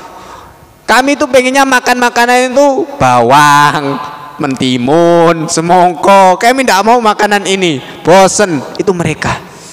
Kami itu pengennya makan makanan itu bawang, mentimun, semongko. Kami tidak mau makanan ini, bosen. Itu mereka,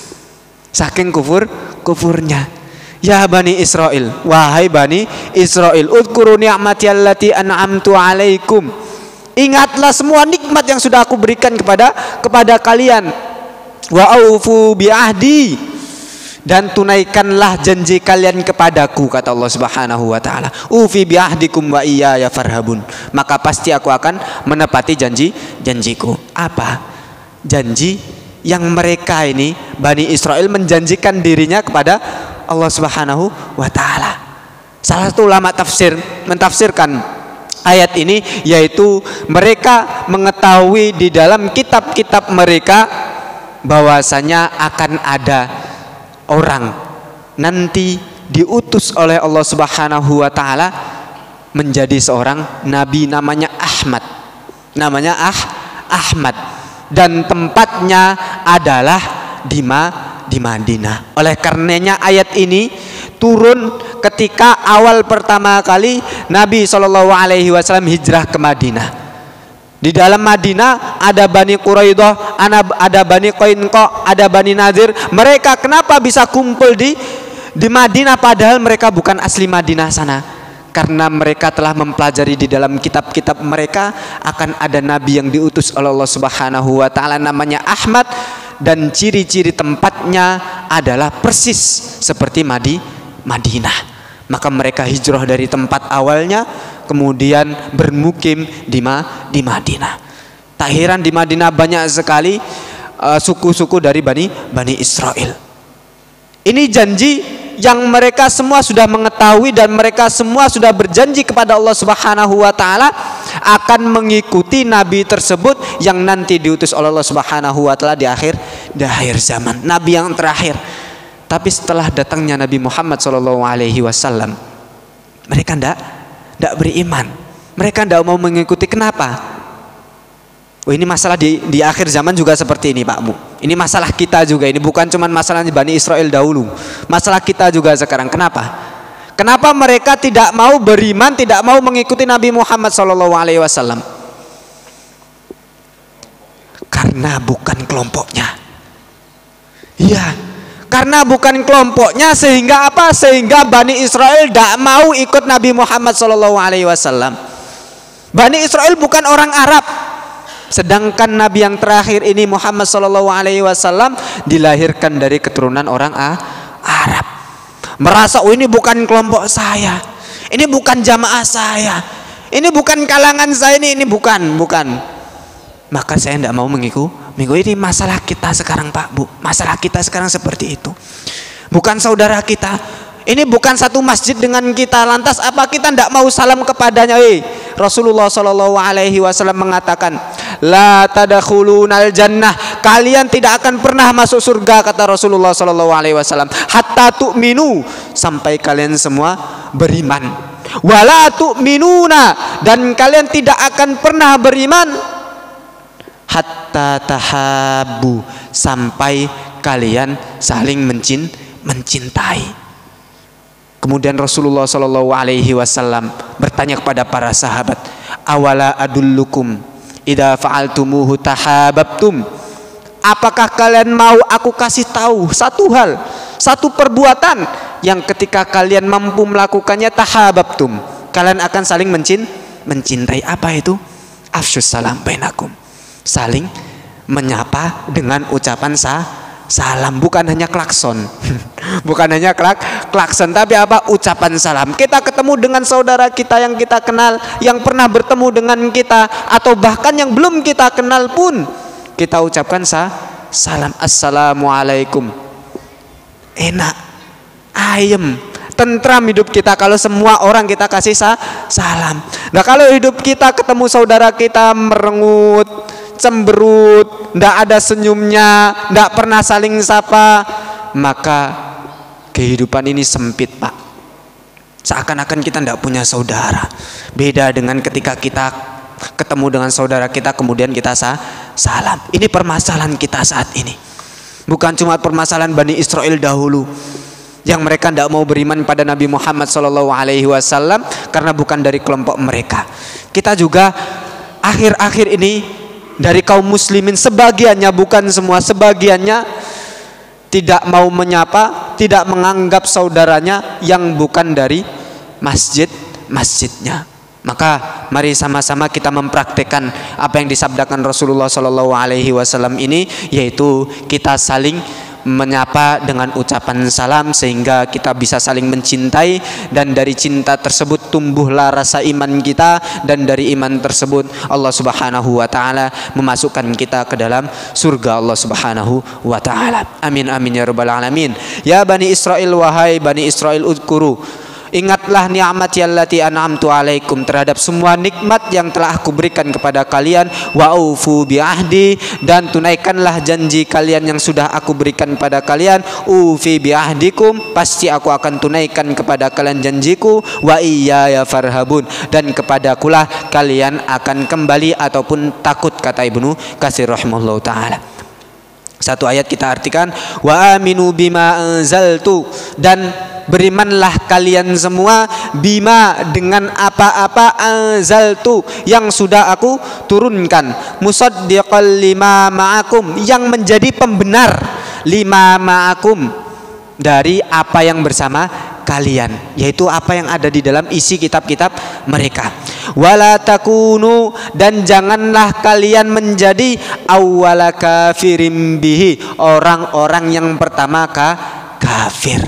saking kufur kufurnya. Ya Bani Israel, wahai Bani Israel, udhkuru ni'mati allati an'amtu alaikum, ingatlah semua nikmat yang sudah aku berikan kepada kepada kalian. Wa aufu bi ahdi, dan tunaikanlah janji kalian kepadaku, kata Allah Subhanahu wa taala. Ufi bi ahdikum wa iyaya farhabun, maka pasti aku akan menepati janji janjiku. Apa janji yang mereka ini Bani Israel menjanjikan dirinya kepada Allah Subhanahu wa taala? Salah satu ulama tafsir mentafsirkan ayat ini, yaitu mereka mengetahui di dalam kitab-kitab mereka bahwasanya akan ada orang nanti diutus oleh Allah Subhanahu wa taala menjadi seorang nabi, namanya Ahmad. Namanya Ah Ahmad, dan tempatnya adalah di Ma di Madinah. Oleh karenanya ayat ini turun ketika awal pertama kali Nabi shallallahu alaihi wasallam hijrah ke Madinah. Di dalam Madinah ada Bani Quraidah, ada Bani Qainqa, ada Bani Nadir. Mereka kenapa bisa kumpul di di Madinah padahal mereka bukan asli Madinah sana? Karena mereka telah mempelajari di dalam kitab-kitab mereka akan ada nabi yang diutus oleh Allah Subhanahu wa taala namanya Ahmad, dan ciri-ciri tempatnya adalah persis seperti Madi Madinah. Maka mereka hijrah dari tempat awalnya kemudian bermukim di Ma di Madinah. Tak heran di Madinah banyak sekali uh, suku-suku dari Bani Bani Israel. Ini janji yang mereka semua sudah mengetahui, dan mereka semua sudah berjanji kepada Allah Subhanahu wa taala akan mengikuti nabi tersebut yang nanti diutus oleh Allah Subhanahu wa taala di akhir di akhir zaman, nabi yang terakhir. Tapi setelah datangnya Nabi Muhammad shallallahu alaihi wasallam, mereka tidak tidak beriman. Mereka tidak mau mengikuti. Kenapa? Oh, ini masalah di, di akhir zaman juga seperti ini Pak Bu. Ini masalah kita juga. Ini bukan cuma masalah Bani Israel dahulu, masalah kita juga sekarang. Kenapa? Kenapa mereka tidak mau beriman, tidak mau mengikuti Nabi Muhammad shallallahu alaihi wasallam? Karena bukan kelompoknya. Iya, karena bukan kelompoknya, sehingga apa? Sehingga Bani Israel tidak mau ikut Nabi Muhammad shallallahu alaihi wasallam. Bani Israel bukan orang Arab. Sedangkan Nabi yang terakhir ini Muhammad shallallahu alaihi wasallam dilahirkan dari keturunan orang A, Arab. Merasa, oh ini bukan kelompok saya, ini bukan jamaah saya, ini bukan kalangan saya, ini ini bukan bukan. Maka saya tidak mau mengikuti. Minggu ini masalah kita sekarang Pak Bu. Masalah kita sekarang seperti itu. bukan saudara kita. Ini bukan satu masjid dengan kita. Lantas apa kita tidak mau salam kepadanya? Eh, Rasulullah Shallallahu Alaihi Wasallam mengatakan, la tadkhulunal jannah, kalian tidak akan pernah masuk surga, kata Rasulullah Shallallahu Alaihi Wasallam, hatta tu'minu, sampai kalian semua beriman. Wala tu'minuna, dan kalian tidak akan pernah beriman hatta tahabbu, sampai kalian saling mencin mencintai. Kemudian Rasulullah Shallallahu Alaihi Wasallam bertanya kepada para sahabat, awala adullukum idza fa'altumuhu tahabbtum, apakah kalian mau aku kasih tahu satu hal, satu perbuatan yang ketika kalian mampu melakukannya tahabbtum, kalian akan saling mencin mencintai. Apa itu? Afsyus salam bainakum, saling menyapa dengan ucapan sa salam, bukan hanya klakson. Bukan hanya klak klakson, tapi apa? Ucapan salam. Kita ketemu dengan saudara kita yang kita kenal, yang pernah bertemu dengan kita, atau bahkan yang belum kita kenal pun, kita ucapkan sa salam. Assalamualaikum. Enak, ayem, tentram hidup kita kalau semua orang kita kasih sa salam. Nah, kalau hidup kita ketemu saudara kita merengut, cemberut, ndak ada senyumnya, ndak pernah saling sapa, maka kehidupan ini sempit, Pak. Seakan-akan kita ndak punya saudara. Beda dengan ketika kita ketemu dengan saudara kita kemudian kita sa salam. Ini permasalahan kita saat ini. Bukan cuma permasalahan Bani Israel dahulu, yang mereka tidak mau beriman pada Nabi Muhammad shallallahu alaihi wasallam karena bukan dari kelompok mereka. Kita juga akhir-akhir ini dari kaum muslimin, sebagiannya, bukan semua, sebagiannya tidak mau menyapa, tidak menganggap saudaranya yang bukan dari masjid-masjidnya. Maka mari sama-sama kita mempraktekkan apa yang disabdakan Rasulullah shallallahu alaihi wasallam ini, yaitu kita saling menyapa dengan ucapan salam sehingga kita bisa saling mencintai, dan dari cinta tersebut tumbuhlah rasa iman kita, dan dari iman tersebut Allah Subhanahu wa taala memasukkan kita ke dalam surga Allah Subhanahu wa taala. Amin amin ya rabbal alamin. Ya Bani Israel, wahai Bani Israel, uzkuru, ingatlah ni'mati allati an'amtu alaikum, terhadap semua nikmat yang telah aku berikan kepada kalian. Wa aufu bi ahdi, dan tunaikanlah janji kalian yang sudah aku berikan kepada kalian. Ufi bi ahdikum, pasti aku akan tunaikan kepada kalian janjiku. Wa iyaya farhabun, dan kepadakulah kalian akan kembali ataupun takut, kata Ibnu Katsir rahimahullahu taala. Satu ayat kita artikan, wa aminu bima anzaltu, dan berimanlah kalian semua bima, dengan apa-apa anzaltu yang sudah aku turunkan, musaddiqal lima ma'akum, yang menjadi pembenar lima ma'akum, dari apa yang bersama kalian, yaitu apa yang ada di dalam isi kitab-kitab mereka. Wala takunu, dan janganlah kalian menjadi awwala kafirin bihi, orang-orang yang pertama ka kafir.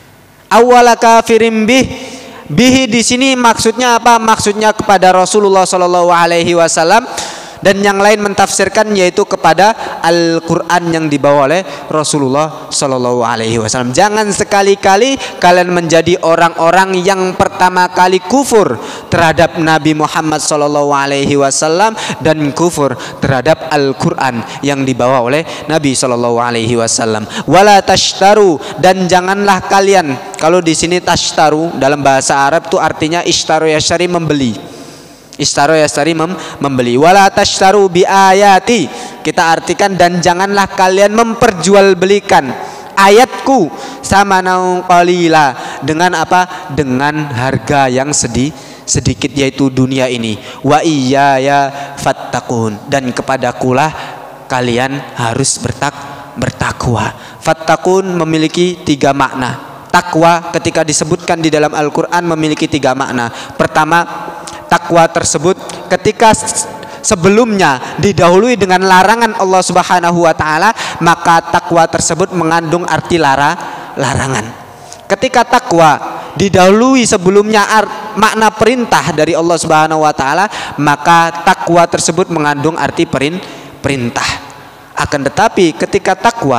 Awwala kafirin bih, bihi di sini maksudnya apa? Maksudnya kepada Rasulullah Shallallahu Alaihi Wasallam, dan yang lain mentafsirkan yaitu kepada Al-Quran yang dibawa oleh Rasulullah Shallallahu Alaihi Wasallam. Jangan sekali-kali kalian menjadi orang-orang yang pertama kali kufur terhadap Nabi Muhammad Shallallahu Alaihi Wasallam dan kufur terhadap Al-Quran yang dibawa oleh Nabi Shallallahu Alaihi Wasallam. Wala tashtaru, dan janganlah kalian, kalau di sini tashtaru dalam bahasa Arab itu artinya ishtaru yashari, membeli. Ishtaro yastari mem membeli. Wala tashtaru bi ayati, kita artikan, dan janganlah kalian memperjualbelikan ayatku sama naung qalila, dengan apa? Dengan harga yang sedih sedikit, yaitu dunia ini. Wa iyaya fattaqun, dan kepadakulah kalian harus bertak bertakwa. Fattaqun memiliki tiga makna. Takwa ketika disebutkan di dalam Al-Quran memiliki tiga makna. Pertama, takwa tersebut ketika sebelumnya didahului dengan larangan Allah Subhanahu wa taala, maka takwa tersebut mengandung arti lara larangan. Ketika takwa didahului sebelumnya makna perintah dari Allah Subhanahu wa taala, maka takwa tersebut mengandung arti perin perintah. Akan tetapi ketika takwa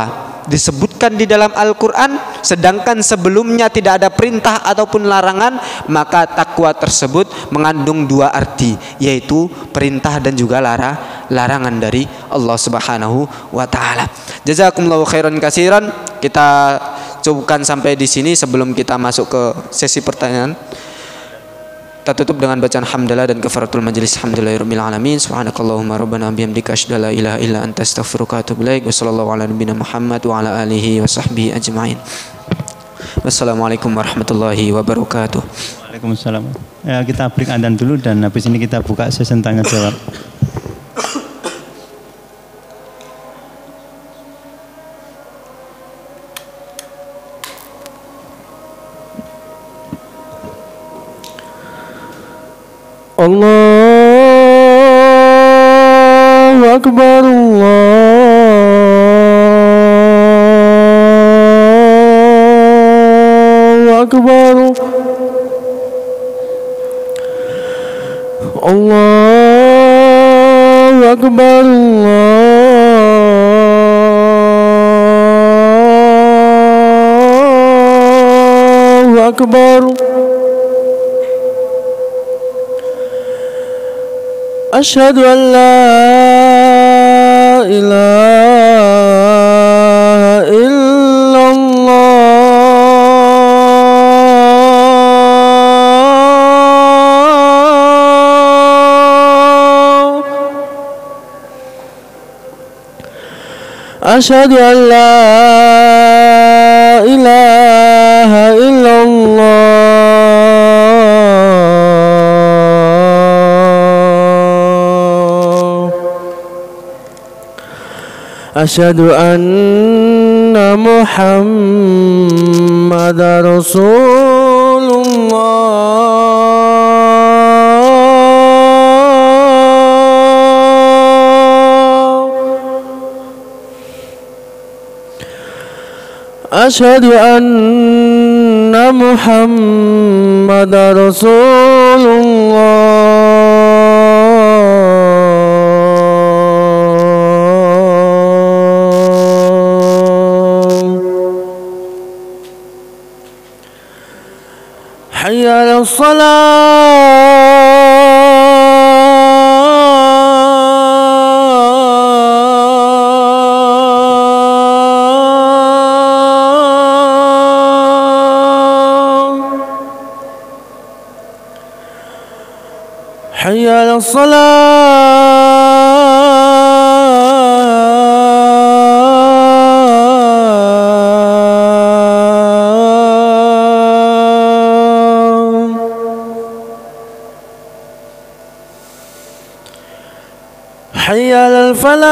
disebutkan di dalam Al-Quran, sedangkan sebelumnya tidak ada perintah ataupun larangan, maka takwa tersebut mengandung dua arti, yaitu perintah dan juga lara, larangan dari Allah Subhanahu wa taala. Jazakumullahu khairan katsiran. Kita cukupkan sampai di sini sebelum kita masuk ke sesi pertanyaan. Kita tutup dengan bacaan hamdalah dan kafaratul majelis. Alhamdulillahirabbil alamin. Subhanakallahumma rabbana bihamdika asyhadu an la ilaha illa anta astaghfiruka wa atubu ilaik. Wassallallahu ala nabiyyina Muhammad wa ala alihi wa sahbihi ajmain. Wassalamualaikum warahmatullahi wabarakatuh. Waalaikumsalam. Ya, kita break adzan dulu dan habis ini kita buka sesi tanya jawab. Allahu Akbar, Allahu Akbar, Allahu Akbar, Allahu Akbar. Asyhadu an la ilaha illallah. Asyhadu an la ilaha illallah. Asyhadu anna Muhammadar Rasulullah. Asyhadu anna Muhammadar Rasulullah. Hayya 'alas salah. Hayya 'alas حي على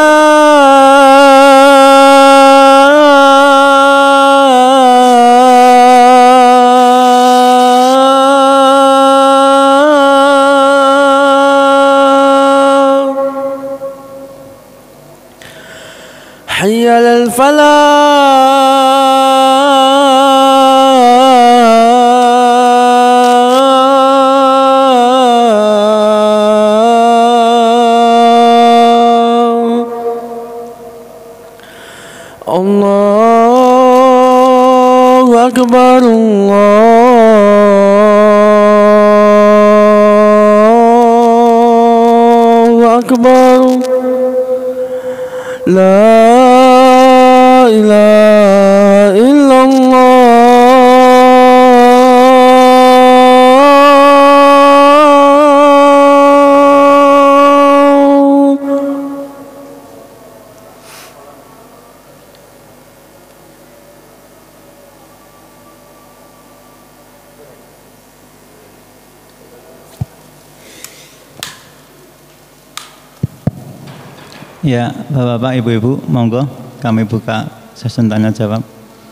الفلاح حي على Allahu Akbar, Allahu Akbar, la ilaha illallah. Ya, Bapak-bapak, Ibu-ibu, monggo kami buka sesi tanya jawab.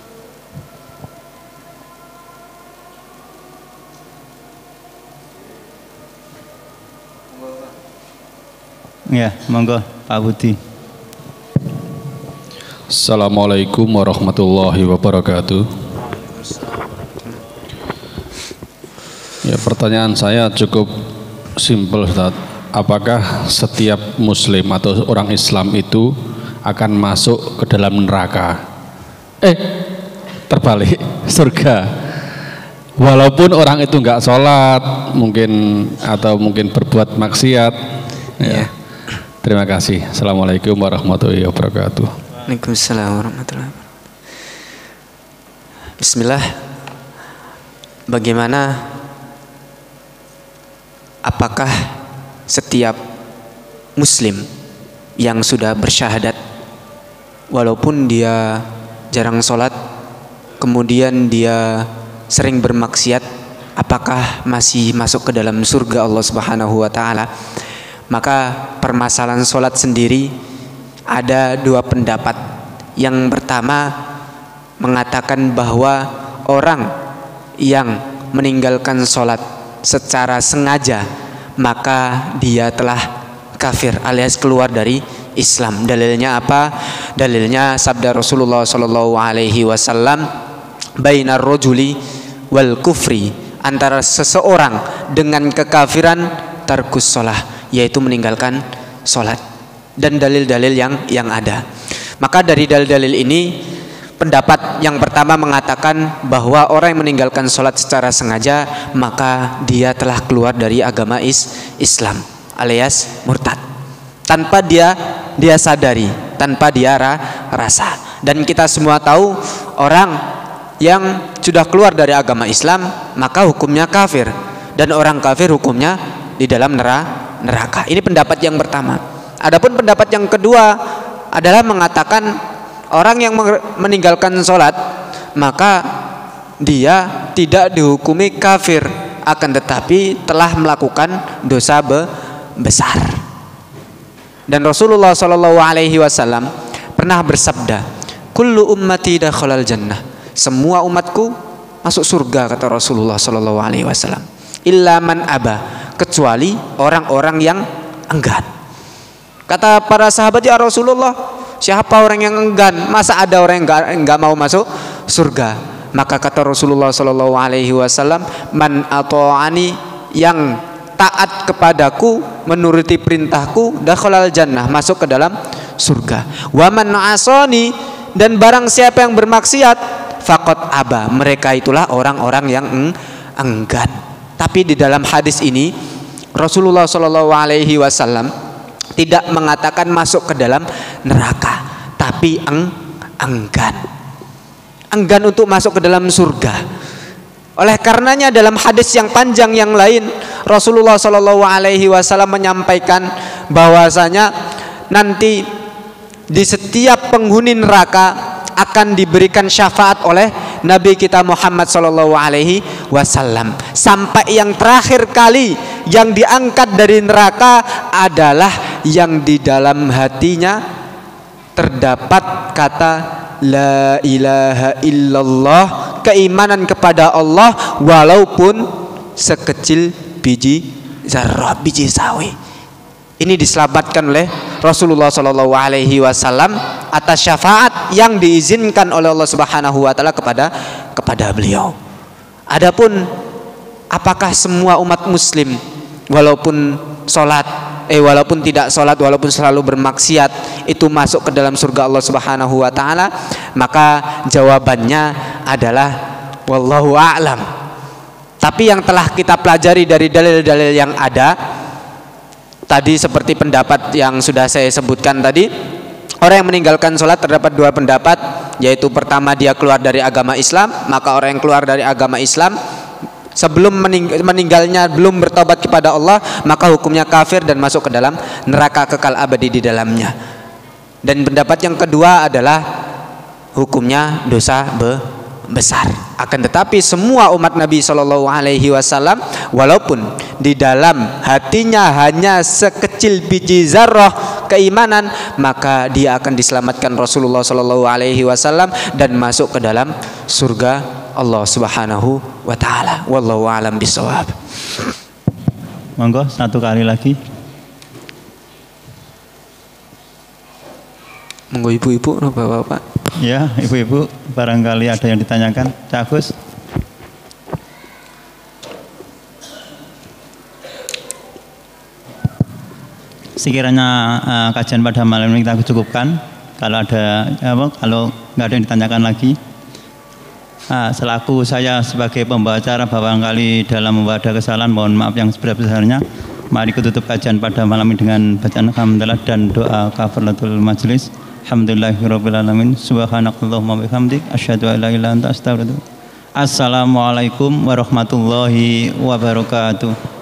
Ya, monggo Pak Budi. Assalamualaikum warahmatullahi wabarakatuh. Ya, pertanyaan saya cukup simpel, Ustaz. Apakah setiap muslim atau orang Islam itu akan masuk ke dalam neraka? Eh, terbalik, surga. Walaupun orang itu nggak sholat, mungkin atau mungkin berbuat maksiat. Ya. Terima kasih. Assalamualaikum warahmatullahi wabarakatuh. Waalaikumsalam warahmatullahi wabarakatuh. Bismillah. Bagaimana, apakah setiap muslim yang sudah bersyahadat walaupun dia jarang sholat, kemudian dia sering bermaksiat, apakah masih masuk ke dalam surga Allah Subhanahu wa taala? Maka permasalahan sholat sendiri ada dua pendapat. Yang pertama mengatakan bahwa orang yang meninggalkan sholat secara sengaja maka dia telah kafir alias keluar dari Islam. Dalilnya apa? Dalilnya sabda Rasulullah Shallallahu Alaihi Wasallam, bainar rojuli wal kufri, antara seseorang dengan kekafiran tarkus sholah, yaitu meninggalkan sholat. Dan dalil-dalil yang yang ada. Maka dari dalil-dalil ini, pendapat yang pertama mengatakan bahwa orang yang meninggalkan sholat secara sengaja maka dia telah keluar dari agama is Islam alias murtad, tanpa dia dia sadari, tanpa dia ra, rasa. Dan kita semua tahu orang yang sudah keluar dari agama Islam maka hukumnya kafir, dan orang kafir hukumnya di dalam neraka. Ini pendapat yang pertama. Adapun pendapat yang kedua adalah mengatakan orang yang meninggalkan sholat maka dia tidak dihukumi kafir, akan tetapi telah melakukan dosa be besar. Dan Rasulullah Shallallahu Alaihi Wasallam pernah bersabda, kullu ummati dakhalal jannah, semua umatku masuk surga, kata Rasulullah Shallallahu Alaihi Wasallam, illa man aba, kecuali orang-orang yang enggan. Kata para sahabat, ya Rasulullah, siapa orang yang enggan? Masa ada orang yang enggak, enggak mau masuk surga? Maka kata Rasulullah Shallallahu Alaihi Wasallam, man ato'ani, yang taat kepadaku, menuruti perintahku, dakhalal jannah, masuk ke dalam surga. Wa man asani, dan barang siapa yang bermaksiat, faqad aba, mereka itulah orang-orang yang enggan. Tapi di dalam hadis ini Rasulullah Shallallahu Alaihi Wasallam tidak mengatakan masuk ke dalam neraka, tapi eng, enggan enggan untuk masuk ke dalam surga. Oleh karenanya dalam hadis yang panjang yang lain Rasulullah Shallallahu Alaihi Wasallam menyampaikan bahwasanya nanti di setiap penghuni neraka akan diberikan syafaat oleh Nabi kita Muhammad Shallallahu Alaihi Wasallam, sampai yang terakhir kali yang diangkat dari neraka adalah yang di dalam hatinya terdapat kata la ilaha illallah, keimanan kepada Allah walaupun sekecil biji zarrah, biji sawi. Ini diselamatkan oleh Rasulullah Shallallahu Alaihi Wasallam atas syafaat yang diizinkan oleh Allah Subhanahu Wa Taala kepada kepada beliau. Adapun apakah semua umat Muslim walaupun sholat, eh walaupun tidak sholat, walaupun selalu bermaksiat itu masuk ke dalam surga Allah Subhanahu Wa Taala? Maka jawabannya adalah wallahu a'lam. Tapi yang telah kita pelajari dari dalil-dalil yang ada tadi, seperti pendapat yang sudah saya sebutkan tadi, orang yang meninggalkan sholat terdapat dua pendapat, yaitu pertama dia keluar dari agama Islam, maka orang yang keluar dari agama Islam sebelum mening meninggalnya belum bertobat kepada Allah maka hukumnya kafir dan masuk ke dalam neraka kekal abadi di dalamnya. Dan pendapat yang kedua adalah hukumnya dosa be besar. Akan tetapi semua umat Nabi Shallallahu Alaihi Wasallam walaupun di dalam hatinya hanya sekecil biji zarrah keimanan, maka dia akan diselamatkan Rasulullah Shallallahu Alaihi Wasallam dan masuk ke dalam surga Allah Subhanahu Wa Taala. Wallahu a'lam bishawab. Monggo satu kali lagi. Monggo ibu-ibu, bapak-bapak. Ya, ibu-ibu, barangkali ada yang ditanyakan. Cak Agus. Sekiranya uh, kajian pada malam ini kita cukupkan. Kalau ada apa, kalau nggak ada yang ditanyakan lagi, nah, selaku saya sebagai pembawa acara barangkali dalam membawa ada kesalahan, mohon maaf yang sebesar-besarnya. Mari kita tutup kajian pada malam ini dengan bacaan alhamdulillah dan doa kafaratul majelis. Alhamdulillahirabbil alamin. Subhanakallahumma wa bihamdik asyhadu an la ilaha illa anta astaghfiruka wa atubu ilaik. Assalamualaikum warahmatullahi wabarakatuh.